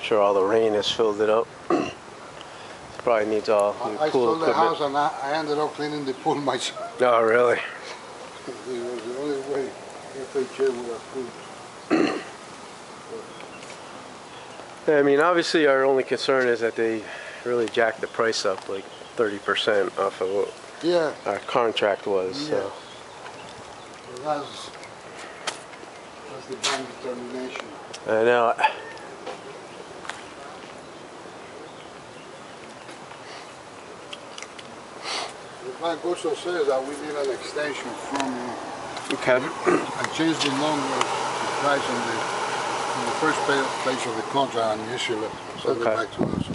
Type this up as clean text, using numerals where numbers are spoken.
sure all the rain has filled it up. Probably needs all new I pool sold the equipment. house and I ended up cleaning the pool myself. Oh, really? It was the only way M4H08224 would approve. I mean, obviously our only concern is that they really jacked the price up like 30% off of what our contract was. Yeah. So. Well, that's the bank determination. I know. The bank also says that we need an extension from. Okay. I changed the number, the price on the first page of the contract and issue it. Send it back to us.